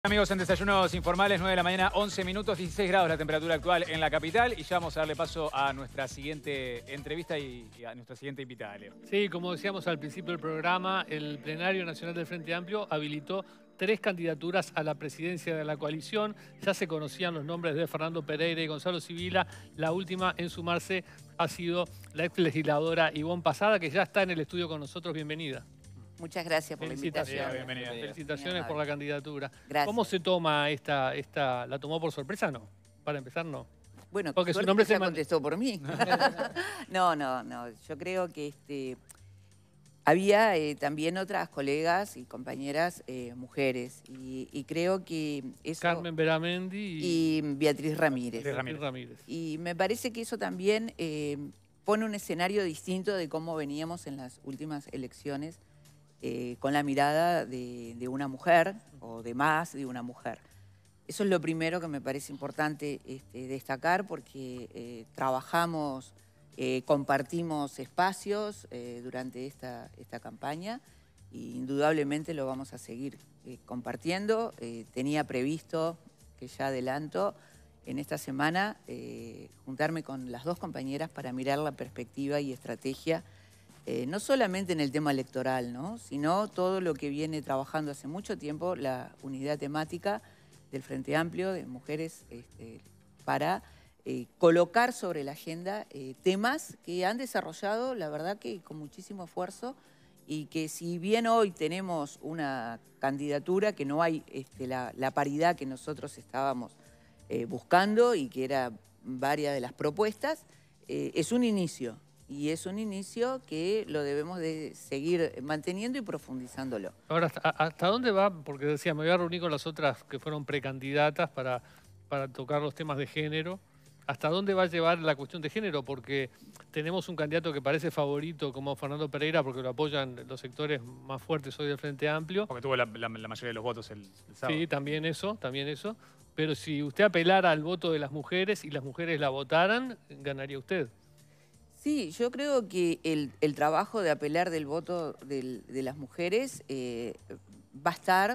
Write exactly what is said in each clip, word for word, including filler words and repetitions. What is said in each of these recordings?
Amigos, en Desayunos Informales, nueve de la mañana, once minutos, dieciséis grados la temperatura actual en la capital. Y ya vamos a darle paso a nuestra siguiente entrevista y, y a nuestra siguiente invitada, Leo. Sí, como decíamos al principio del programa, el Plenario Nacional del Frente Amplio habilitó tres candidaturas a la presidencia de la coalición. Ya se conocían los nombres de Fernando Pereira y Gonzalo Sibila. La última en sumarse ha sido la ex legisladora Ivonne Pasada, que ya está en el estudio con nosotros. Bienvenida. Muchas gracias por la invitación. Bienvenida. Felicitaciones por la candidatura. Gracias. ¿Cómo se toma esta, esta? ¿La tomó por sorpresa? No. Para empezar, no. Bueno, porque su nombre se se man... contestó por mí. no, no, no. Yo creo que este, había eh, también otras colegas y compañeras eh, mujeres. Y, y creo que eso... Carmen Beramendi y... y Beatriz Ramírez. Beatriz Ramírez. Ramírez. Y me parece que eso también eh, pone un escenario distinto de cómo veníamos en las últimas elecciones. Eh, con la mirada de, de una mujer o de más de una mujer. Eso es lo primero que me parece importante este, destacar porque eh, trabajamos, eh, compartimos espacios eh, durante esta, esta campaña e indudablemente lo vamos a seguir eh, compartiendo. Eh, tenía previsto, que ya adelanto, en esta semana eh, juntarme con las dos compañeras para mirar la perspectiva y estrategia Eh, no solamente en el tema electoral, ¿no? Sino todo lo que viene trabajando hace mucho tiempo la unidad temática del Frente Amplio de Mujeres este, para eh, colocar sobre la agenda eh, temas que han desarrollado, la verdad que con muchísimo esfuerzo y que si bien hoy tenemos una candidatura que no hay este, la, la paridad que nosotros estábamos eh, buscando y que era varias de las propuestas, eh, es un inicio. Y es un inicio que lo debemos de seguir manteniendo y profundizándolo. Ahora, ¿hasta, hasta dónde va? Porque decía, me voy a reunir con las otras que fueron precandidatas para, para tocar los temas de género. ¿Hasta dónde va a llevar la cuestión de género? Porque tenemos un candidato que parece favorito como Fernando Pereira porque lo apoyan los sectores más fuertes hoy del Frente Amplio. Porque tuvo la, la, la mayoría de los votos el, el sábado. Sí, también eso, también eso. Pero si usted apelara al voto de las mujeres y las mujeres la votaran, ganaría usted. Sí, yo creo que el, el trabajo de apelar del voto del, de las mujeres eh, va a estar.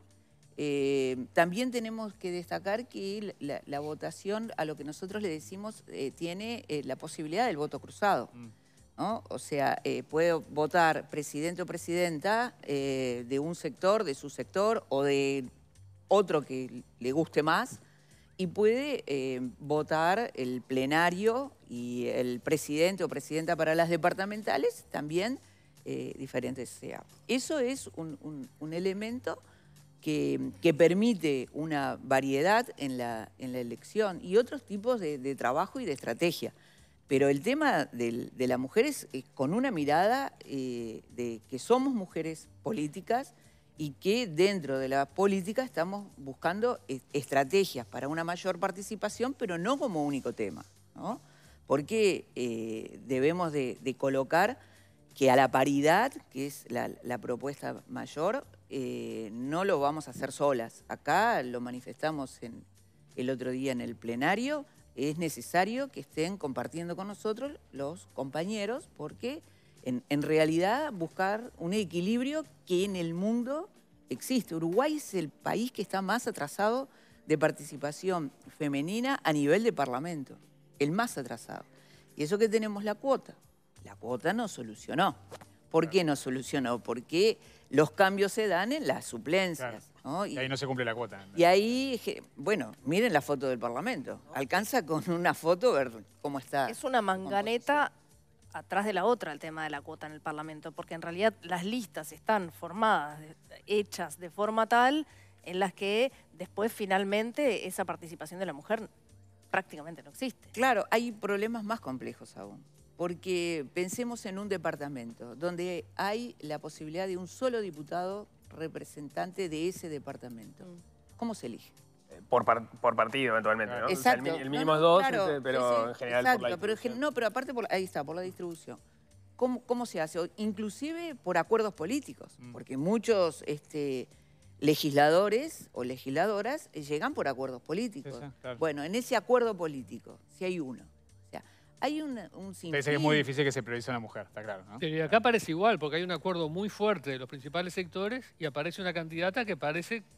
Eh, también tenemos que destacar que la, la votación, a lo que nosotros le decimos, eh, tiene eh, la posibilidad del voto cruzado, ¿no? O sea, eh, puede votar presidente o presidenta eh, de un sector, de su sector, o de otro que le guste más, y puede eh, votar el plenario y el presidente o presidenta para las departamentales también eh, diferentes sea. Eso es un, un, un elemento que, que permite una variedad en la, en la elección y otros tipos de, de trabajo y de estrategia. Pero el tema del, de la mujer es, es con una mirada eh, de que somos mujeres políticas y que dentro de la política estamos buscando estrategias para una mayor participación, pero no como único tema, ¿no? Porque eh, debemos de, de colocar que a la paridad, que es la, la propuesta mayor, eh, no lo vamos a hacer solas. Acá lo manifestamos en, el otro día en el plenario, es necesario que estén compartiendo con nosotros los compañeros, porque En, en realidad buscar un equilibrio que en el mundo existe. Uruguay es el país que está más atrasado de participación femenina a nivel de parlamento, el más atrasado. Y eso que tenemos la cuota. La cuota no solucionó. ¿Por qué no solucionó? Porque los cambios se dan en las suplencias, claro, ¿no? Y, y ahí no se cumple la cuota. Y ahí, bueno, miren la foto del Parlamento. Alcanza con una foto ver cómo está. Es una manganeta atrás de la otra el tema de la cuota en el Parlamento, porque en realidad las listas están formadas, hechas de forma tal en las que después finalmente esa participación de la mujer prácticamente no existe. Claro, hay problemas más complejos aún, porque pensemos en un departamento donde hay la posibilidad de un solo diputado representante de ese departamento. ¿Cómo se elige? Por, par, por partido, eventualmente, ¿no? Exacto. O sea, el, el mínimo no, es no, dos, claro, este, pero sí, sí, en general exacto, por la distribución. Pero, no, pero aparte, por, ahí está, por la distribución. ¿Cómo, cómo se hace? Inclusive por acuerdos políticos, mm. porque muchos este, legisladores o legisladoras llegan por acuerdos políticos. Sí, sí, claro. Bueno, en ese acuerdo político, si hay uno, o sea, hay una, un sinfín... Dice que es muy difícil que se priorice a una mujer, está claro, ¿no? Y acá parece igual, porque hay un acuerdo muy fuerte de los principales sectores y aparece una candidata que parece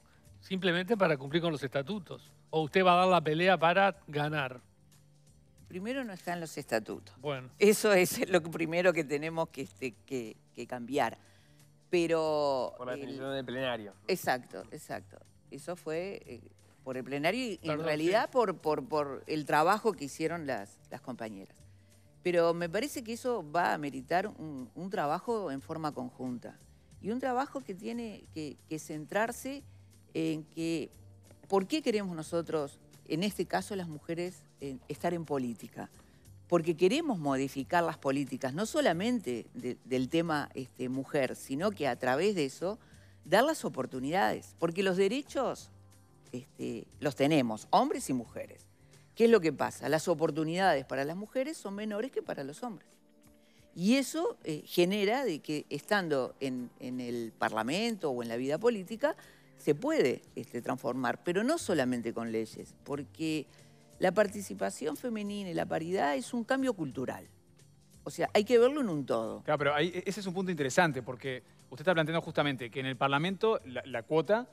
simplemente para cumplir con los estatutos. ¿O usted va a dar la pelea para ganar? Primero no están los estatutos. Bueno. Eso es lo primero que tenemos que, este, que, que cambiar. Pero... Por la el- definición del plenario. Exacto, exacto. Eso fue eh, por el plenario y en Perdón, realidad sí. por, por, por el trabajo que hicieron las, las compañeras. Pero me parece que eso va a meritar un, un trabajo en forma conjunta. Y un trabajo que tiene que, que centrarse en que, ¿por qué queremos nosotros, en este caso las mujeres, en, estar en política? Porque queremos modificar las políticas, no solamente de, del tema este, mujer, sino que a través de eso dar las oportunidades. Porque los derechos este, los tenemos, hombres y mujeres. ¿Qué es lo que pasa? Las oportunidades para las mujeres son menores que para los hombres. Y eso eh, genera de que estando en, en el Parlamento o en la vida política se puede este, transformar, pero no solamente con leyes, porque la participación femenina y la paridad es un cambio cultural. O sea, hay que verlo en un todo. Claro, pero ahí, ese es un punto interesante porque usted está planteando justamente que en el Parlamento la, la cuota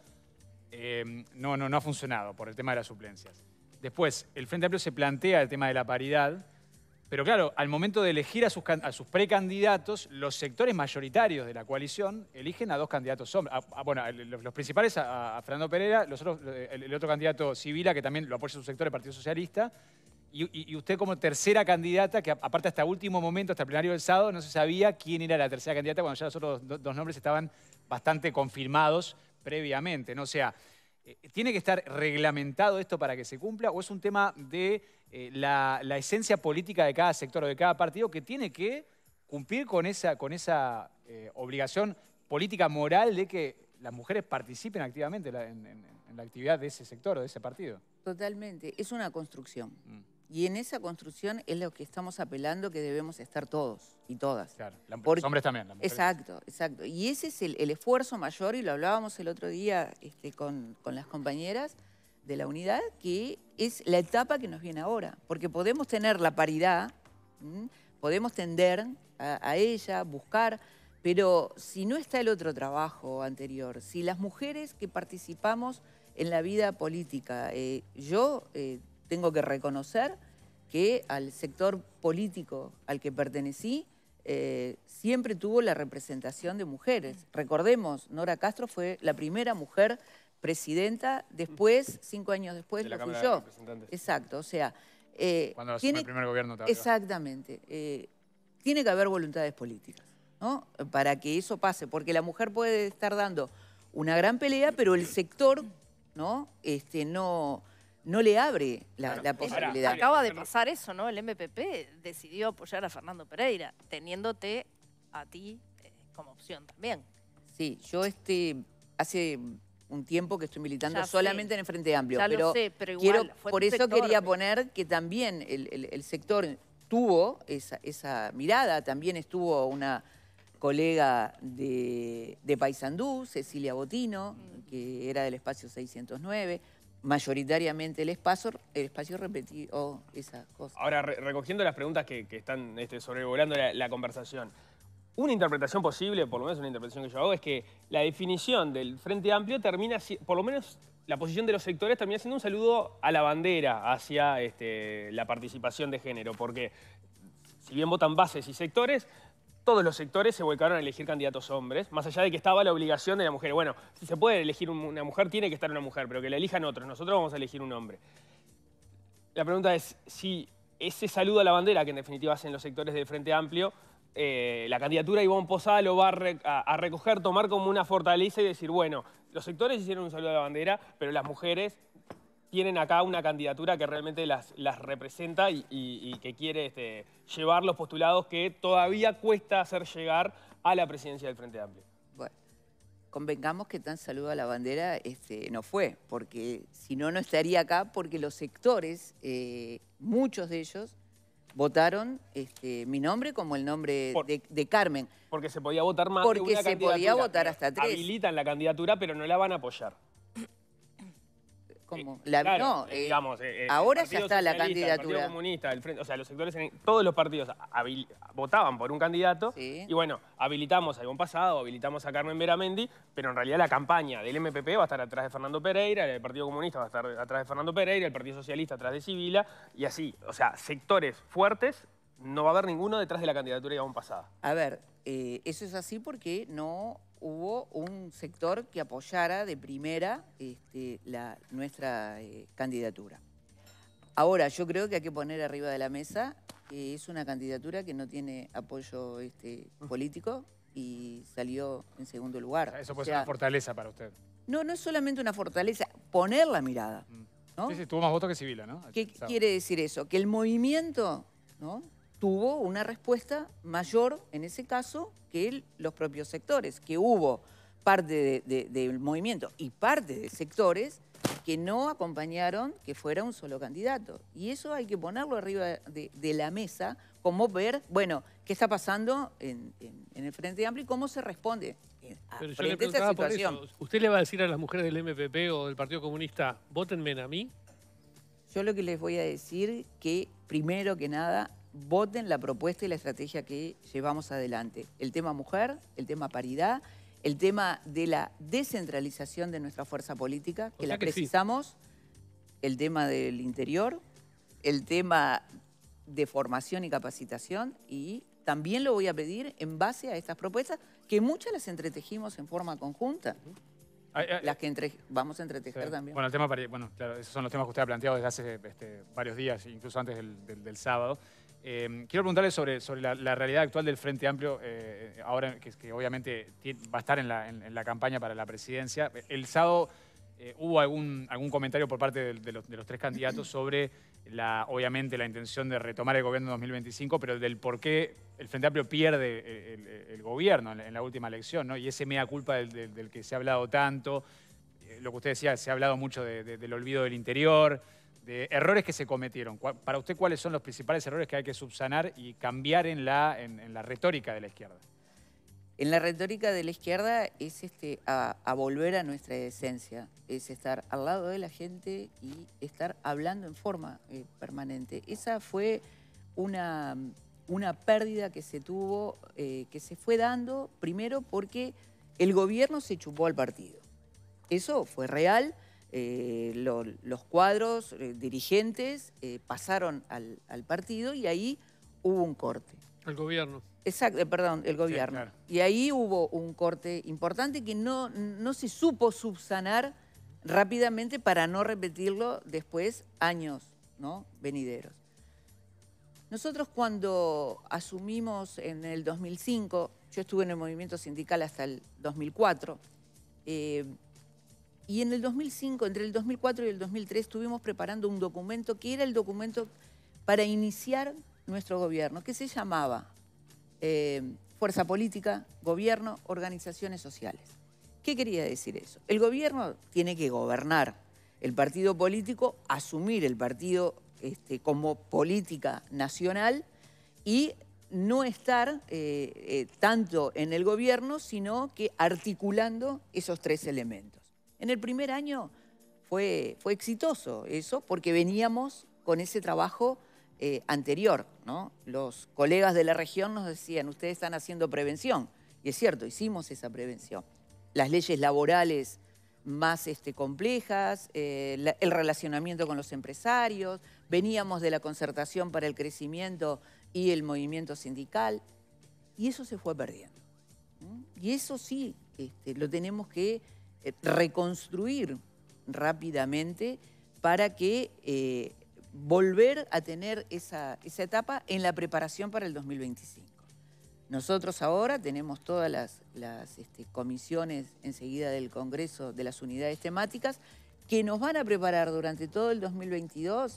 eh, no, no, no ha funcionado por el tema de las suplencias. Después, el Frente Amplio se plantea el tema de la paridad, pero claro, al momento de elegir a sus, a sus precandidatos, los sectores mayoritarios de la coalición eligen a dos candidatos hombres. A, a, bueno, los, los principales a, a Fernando Pereira, los otros, el, el otro candidato Sibila, que también lo apoya su sector, el Partido Socialista, y, y, y usted como tercera candidata, que aparte hasta último momento, hasta el plenario del sábado, no se sabía quién era la tercera candidata cuando ya los otros dos, dos nombres estaban bastante confirmados previamente, ¿no? O sea, ¿tiene que estar reglamentado esto para que se cumpla o es un tema de eh, la, la esencia política de cada sector o de cada partido que tiene que cumplir con esa, con esa eh, obligación política moral de que las mujeres participen activamente en, en, en la actividad de ese sector o de ese partido? Totalmente, es una construcción. Mm. Y en esa construcción es lo que estamos apelando que debemos estar todos y todas. Claro, la, Porque, los hombres también. Las mujeres. Exacto, exacto. Y ese es el, el esfuerzo mayor, y lo hablábamos el otro día este, con, con las compañeras de la unidad, que es la etapa que nos viene ahora. Porque podemos tener la paridad, ¿m? podemos tender a, a ella, buscar, pero si no está el otro trabajo anterior, si las mujeres que participamos en la vida política, eh, yo eh, tengo que reconocer que al sector político al que pertenecí eh, siempre tuvo la representación de mujeres. Recordemos, Nora Castro fue la primera mujer presidenta, después, cinco años después, De la lo fui Cámara de yo. Representantes. Exacto, o sea... eh, Cuando asume tiene- el primer gobierno también. Exactamente. Eh, tiene que haber voluntades políticas, ¿no? Para que eso pase, porque la mujer puede estar dando una gran pelea, pero el sector, ¿no? Este, no, no le abre la, la posibilidad. Acaba de pasar eso, ¿no? El M P P decidió apoyar a Fernando Pereira, teniéndote a ti eh, como opción también. Sí, yo este, hace un tiempo que estoy militando Ya sé. solamente en el Frente Amplio, Ya lo pero, sé, pero quiero, igual, fue por tu eso sector, quería pero- poner que también el, el- el sector tuvo esa, esa mirada, también estuvo una colega de, de Paysandú, Cecilia Botino, que era del espacio seiscientos nueve, mayoritariamente el espacio, el espacio repetió esa cosa. Ahora, re- recogiendo las preguntas que, que están este, sobrevolando la, la conversación, una interpretación posible, por lo menos una interpretación que yo hago, es que la definición del Frente Amplio termina, si- por lo menos la posición de los sectores termina siendo un saludo a la bandera hacia este, la participación de género, porque si bien votan bases y sectores, todos los sectores se volcaron a elegir candidatos hombres, más allá de que estaba la obligación de la mujer. Bueno, si se puede elegir un- una mujer, tiene que estar una mujer, pero que la elijan otros. Nosotros vamos a elegir un hombre. La pregunta es si ese saludo a la bandera, que en definitiva hacen los sectores del Frente Amplio, eh, la candidatura de Ivonne Posada lo va a, re- a- a recoger, tomar como una fortaleza y decir, bueno, los sectores hicieron un saludo a la bandera, pero las mujeres tienen acá una candidatura que realmente las, las representa y, y- y que quiere este, llevar los postulados que todavía cuesta hacer llegar a la presidencia del Frente Amplio. Bueno, convengamos que tan saludo a la bandera este, no fue, porque si no, no estaría acá, porque los sectores, eh, muchos de ellos, votaron este, mi nombre como el nombre Por- de, de Carmen. Porque se podía votar más Porque de una se candidatura, podía votar pero hasta tres. Habilitan la candidatura, pero no la van a apoyar. como... La, claro, no, eh, eh, digamos, eh, ahora el ya Partido está la Socialista, el candidatura. Partido Comunista, el Frente, o sea, los sectores, en- todos los partidos habil- votaban por un candidato Sí. y bueno, habilitamos a Ivonne Pasado, habilitamos a Carmen Beramendi, pero en realidad la campaña del M P P va a estar atrás de Fernando Pereira, el Partido Comunista va a estar atrás de Fernando Pereira, el Partido Socialista atrás de Sibila y así, o sea, sectores fuertes, no va a haber ninguno detrás de la candidatura de Ivonne Pasado. A ver, eh, eso es así porque no hubo un sector que apoyara de primera este, la, nuestra eh, candidatura. Ahora, yo creo que hay que poner arriba de la mesa que es una candidatura que no tiene apoyo este, político y salió en segundo lugar. O sea, eso O puede sea, ser una fortaleza para usted. no, no es solamente una fortaleza, poner la mirada, ¿no? Sí, sí, tuvo más votos que Sibila, ¿no? ¿Qué El sábado. quiere decir eso? Que el movimiento, ¿no?, tuvo una respuesta mayor en ese caso que el- los propios sectores, que hubo parte de- de- del movimiento y parte de sectores que no acompañaron que fuera un solo candidato. Y eso hay que ponerlo arriba de, de la mesa, como ver, bueno, qué está pasando en, en- en el Frente Amplio y cómo se responde eh, a- Pero yo le frente a esa preguntaba por situación. eso. ¿Usted le va a decir a las mujeres del M P P o del Partido Comunista, votenme a mí? Yo lo que les voy a decir que, primero que nada, voten la propuesta y la estrategia que llevamos adelante. El tema mujer, el tema paridad, el tema de la descentralización de nuestra fuerza política, que O sea la que sí. precisamos, el tema del interior, el tema de formación y capacitación, y también lo voy a pedir en base a estas propuestas, que muchas las entretejimos en forma conjunta, Ay, ay, las que entre- vamos a entretejer sí. también. Bueno, el tema, pari- bueno, claro, esos son los temas que usted ha planteado desde hace este, varios días, incluso antes del, del- del sábado. Eh, quiero preguntarle sobre, sobre la, la realidad actual del Frente Amplio, eh, ahora que, que obviamente tiene- va a estar en la, en- en la campaña para la presidencia. El sábado eh, hubo algún, algún comentario por parte de, de los, de los tres candidatos sobre, la, obviamente, la intención de retomar el gobierno en dos mil veinticinco, pero del por qué el Frente Amplio pierde el, el- el gobierno en la, en la última elección, ¿no? Y ese mea culpa del, del- del que se ha hablado tanto. Eh, Lo que usted decía, se ha hablado mucho de- de- del olvido del interior, de errores que se cometieron. ¿Cuál- Para usted, ¿cuáles son los principales errores que hay que subsanar y cambiar en la, en, en la retórica de la izquierda? En la retórica de la izquierda es este, a, a volver a nuestra esencia, es estar al lado de la gente y estar hablando en forma eh, permanente. Esa fue una, una pérdida que se tuvo, eh, que se fue dando primero porque el gobierno se chupó al partido. Eso fue real. Eh, lo- los cuadros eh, dirigentes eh, pasaron al, al partido y ahí hubo un corte. El gobierno. Exacto, eh, perdón, el gobierno. claro. Y ahí hubo un corte importante que no, no se supo subsanar rápidamente para no repetirlo después años, ¿no?, venideros. Nosotros cuando asumimos en el dos mil cinco, yo estuve en el movimiento sindical hasta el dos mil cuatro, eh, y en el dos mil cinco, entre el dos mil cuatro y el dos mil tres, estuvimos preparando un documento que era el documento para iniciar nuestro gobierno, que se llamaba eh, Fuerza Política, Gobierno, Organizaciones Sociales. ¿Qué quería decir eso? El gobierno tiene que gobernar, el partido político asumir el partido este, como política nacional y no estar eh, eh, tanto en el gobierno, sino que articulando esos tres elementos. En el primer año fue, fue exitoso eso porque veníamos con ese trabajo eh, anterior, ¿no? Los colegas de la región nos decían, ustedes están haciendo prevención. Y es cierto, hicimos esa prevención. Las leyes laborales más este, complejas, eh, la, el relacionamiento con los empresarios, veníamos de la concertación para el crecimiento y el movimiento sindical, y eso se fue perdiendo. ¿Mm? Y eso sí, este, lo tenemos que eh, reconstruir rápidamente para que eh, volver a tener esa, esa etapa en la preparación para el dos mil veinticinco. Nosotros ahora tenemos todas las, las este, comisiones enseguida del Congreso de las unidades temáticas que nos van a preparar durante todo el dos mil veintidós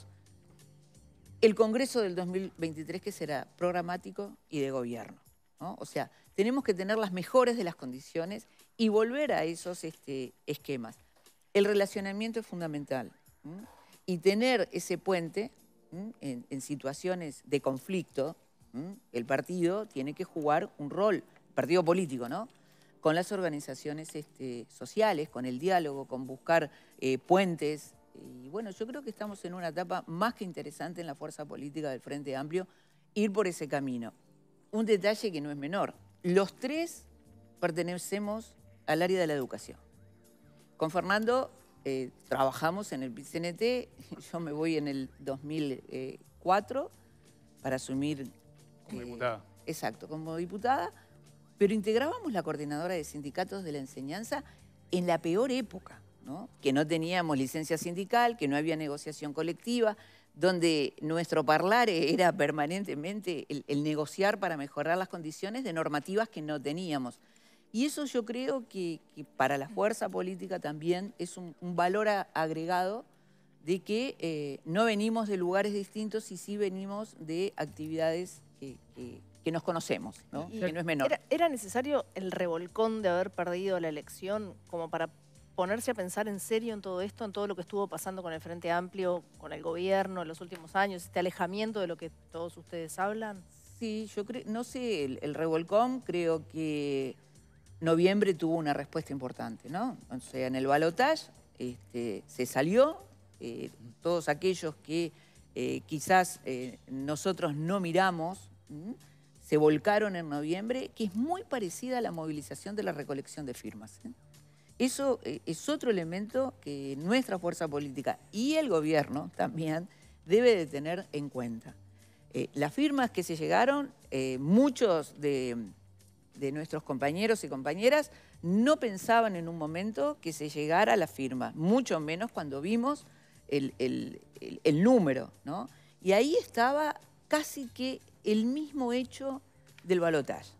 el Congreso del dos mil veintitrés, que será programático y de gobierno, ¿no? O sea, tenemos que tener las mejores de las condiciones y volver a esos este, esquemas. El relacionamiento es fundamental, ¿m? Y tener ese puente en, en situaciones de conflicto. ¿m? El partido tiene que jugar un rol, partido político, ¿no?, con las organizaciones este, sociales, con el diálogo, con buscar eh, puentes Y bueno, yo creo que estamos en una etapa más que interesante en la fuerza política del Frente Amplio, ir por ese camino. Un detalle que no es menor. Los tres pertenecemos al área de la educación. Con Fernando eh, trabajamos en el P I C N T, yo me voy en el dos mil cuatro para asumir... Como eh, diputada. Exacto, como diputada, pero integrábamos la coordinadora de sindicatos de la enseñanza en la peor época, ¿no? Que no teníamos licencia sindical, que no había negociación colectiva, donde nuestro hablar era permanentemente el, el negociar para mejorar las condiciones de normativas que no teníamos. Y eso yo creo que, que para la fuerza política también es un, un valor a, agregado de que eh, no venimos de lugares distintos y sí venimos de actividades que, que, que nos conocemos, ¿no? Y Que no es menor. ¿Era, ¿Era necesario el revolcón de haber perdido la elección como para ponerse a pensar en serio en todo esto, en todo lo que estuvo pasando con el Frente Amplio, con el gobierno en los últimos años, este alejamiento de lo que todos ustedes hablan? Sí, yo creo, no sé, el, el revolcón creo que noviembre tuvo una respuesta importante, ¿no? O sea, en el balotaje este, se salió, eh, todos aquellos que eh, quizás eh, nosotros no miramos, ¿m? Se volcaron en noviembre, que es muy parecida a la movilización de la recolección de firmas, ¿eh? Eso eh, es otro elemento que nuestra fuerza política y el gobierno también debe de tener en cuenta. Eh, las firmas que se llegaron, eh, muchos de, de nuestros compañeros y compañeras no pensaban en un momento que se llegara a la firma, mucho menos cuando vimos el, el, el, el número, ¿no? Y ahí estaba casi que el mismo hecho del balotaje.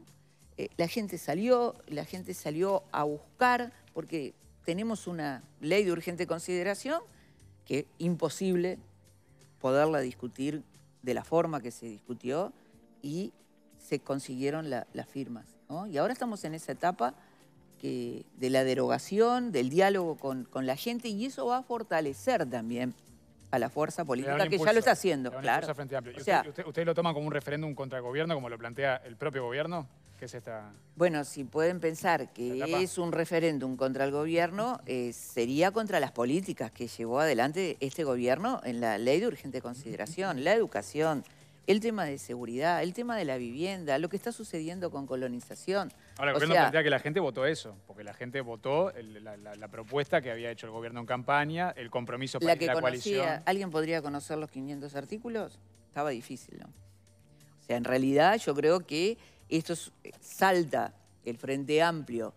Eh, la gente salió, la gente salió a buscar, porque tenemos una ley de urgente consideración que es imposible poderla discutir de la forma que se discutió y se consiguieron la, las firmas, ¿no? Y ahora estamos en esa etapa que, de la derogación, del diálogo con, con la gente, y eso va a fortalecer también a la fuerza política, que impulso, ya lo está haciendo, le da un claro. impulso al Frente Amplio. ¿Y O sea, usted, usted, usted lo toma como un referéndum contra el gobierno, como lo plantea el propio gobierno? ¿Qué es esta...? Bueno, si pueden pensar que etapa? es un referéndum contra el gobierno, eh, sería contra las políticas que llevó adelante este gobierno en la ley de urgente consideración, la educación, el tema de seguridad, el tema de la vivienda, lo que está sucediendo con colonización. Ahora, el O gobierno sea, plantea que la gente votó eso, porque la gente votó el, la, la, la propuesta que había hecho el gobierno en campaña, el compromiso para la que la conocía, coalición. ¿alguien podría conocer los quinientos artículos? Estaba difícil, ¿no? O sea, en realidad yo creo que esto es, salta el Frente Amplio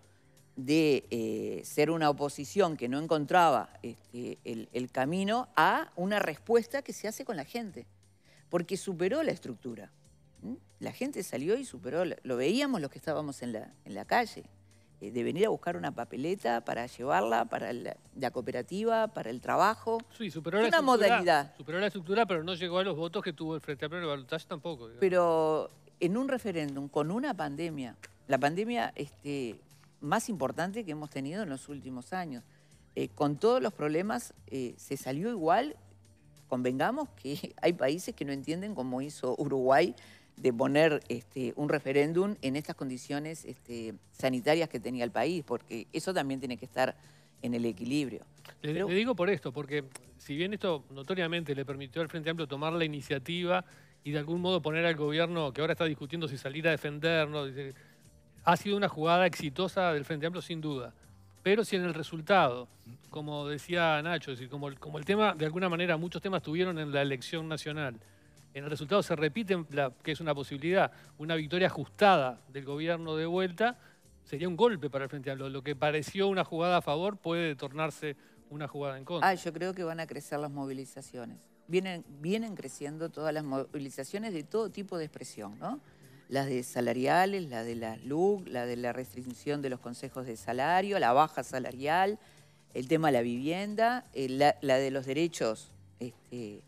de eh, ser una oposición que no encontraba este, el, el camino a una respuesta que se hace con la gente, porque superó la estructura. ¿Mm? La gente salió y superó, lo veíamos los que estábamos en la, en la calle, eh, de venir a buscar una papeleta para llevarla para la, la cooperativa, para el trabajo. Sí, superó Es la una estructura, modalidad. Superó la estructura, pero no llegó a los votos que tuvo el Frente Amplio en el balotaje tampoco. Digamos. Pero en un referéndum con una pandemia, la pandemia este, más importante que hemos tenido en los últimos años, eh, con todos los problemas, eh, se salió igual. Convengamos que hay países que no entienden, como hizo Uruguay, de poner este, un referéndum en estas condiciones este, sanitarias que tenía el país, porque eso también tiene que estar en el equilibrio. Le, Pero, le digo por esto, porque si bien esto notoriamente le permitió al Frente Amplio tomar la iniciativa y de algún modo poner al gobierno que ahora está discutiendo si salir a defendernos, dice, ha sido una jugada exitosa del Frente Amplio sin duda. Pero si en el resultado, como decía Nacho, es decir, como, el, como el tema, de alguna manera, muchos temas tuvieron en la elección nacional, en el resultado se repite, la, que es una posibilidad, una victoria ajustada del gobierno de vuelta, sería un golpe para el Frente Amplio. Lo que pareció una jugada a favor puede tornarse una jugada en contra. Ah, yo creo que van a crecer las movilizaciones. Vienen, vienen creciendo todas las movilizaciones de todo tipo de expresión, ¿no? Las de salariales, la de las L U C, la de la restricción de los consejos de salario, la baja salarial, el tema de la vivienda, el, la, la de los derechos este,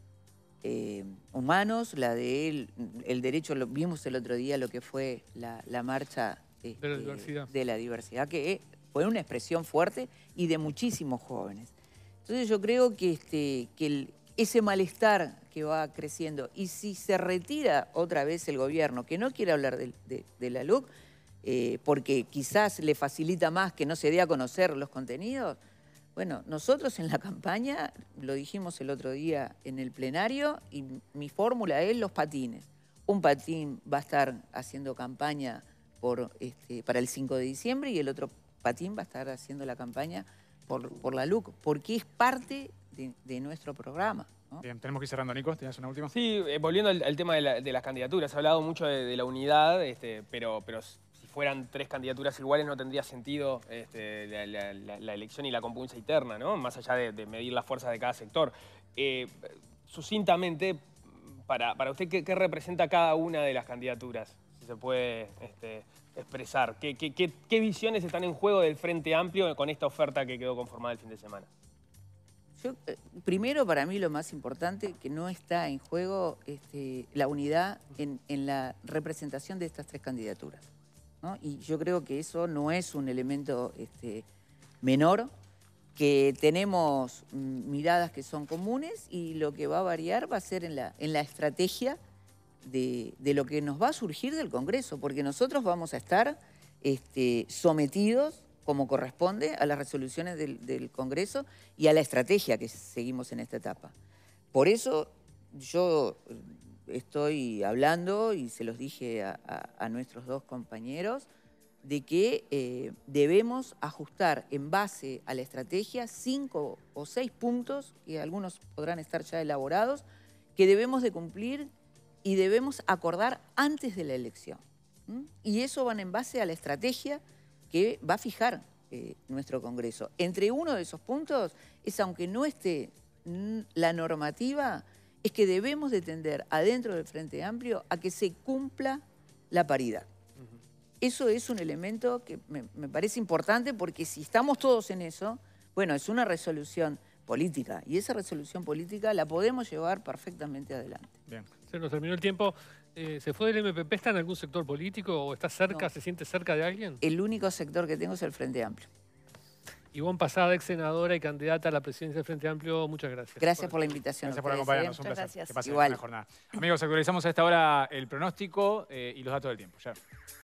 eh, humanos, la de el, el derecho, lo vimos el otro día lo que fue la, la marcha este, de la diversidad. de la diversidad, que fue una expresión fuerte y de muchísimos jóvenes. Entonces yo creo que, este, que el, ese malestar que va creciendo, y si se retira otra vez el gobierno, que no quiere hablar de, de, de la L U C, eh, porque quizás le facilita más que no se dé a conocer los contenidos, Bueno, nosotros en la campaña, lo dijimos el otro día en el plenario, y mi fórmula es los patines. Un patín va a estar haciendo campaña por, este, para el cinco de diciembre y el otro patín va a estar haciendo la campaña por, por la L U C, porque es parte de, de nuestro programa, ¿no? Bien, tenemos que ir cerrando, Nico. ¿Tienes una última? Sí, eh, volviendo al, al tema de, la- de las candidaturas, ha hablado mucho de, de la unidad, este, pero, pero si fueran tres candidaturas iguales no tendría sentido este, la, la- la- la elección y la compugnanza interna, ¿no? Más allá de, de medir las fuerzas de cada sector. Eh, sucintamente, para, para usted, ¿qué, qué representa cada una de las candidaturas? Si se puede este, expresar. ¿Qué, qué, qué, qué visiones están en juego del Frente Amplio con esta oferta que quedó conformada el fin de semana? Yo, eh, primero, para mí lo más importante, que no está en juego este, la unidad en, en la representación de estas tres candidaturas, ¿no? Y yo creo que eso no es un elemento este, menor, que tenemos mm, miradas que son comunes y lo que va a variar va a ser en la, en la estrategia de, de lo que nos va a surgir del Congreso, porque nosotros vamos a estar este, sometidos como corresponde a las resoluciones del, del Congreso y a la estrategia que seguimos en esta etapa. Por eso yo estoy hablando, y se los dije a, a, a nuestros dos compañeros, de que eh, debemos ajustar en base a la estrategia cinco o seis puntos, que algunos podrán estar ya elaborados, que debemos de cumplir y debemos acordar antes de la elección. ¿Mm? Y eso van en base a la estrategia que va a fijar eh, nuestro Congreso. Entre uno de esos puntos es, aunque no esté la normativa, es que debemos de tender adentro del Frente Amplio a que se cumpla la paridad. Uh-huh. Eso es un elemento que me, me parece importante, porque si estamos todos en eso, bueno, es una resolución política, y esa resolución política la podemos llevar perfectamente adelante. Bien, se nos terminó el tiempo. Eh, ¿Se fue del M P P? ¿Está en algún sector político o está cerca, no. se siente cerca de alguien? El único sector que tengo es el Frente Amplio. Ivonne Posada, ex senadora y candidata a la presidencia del Frente Amplio, muchas gracias. Gracias por, por la invitación. Gracias por acompañarnos, ¿eh? un placer. Gracias. Que pasen Igual. una jornada. Amigos, actualizamos a esta hora el pronóstico eh, y los datos del tiempo. Ya.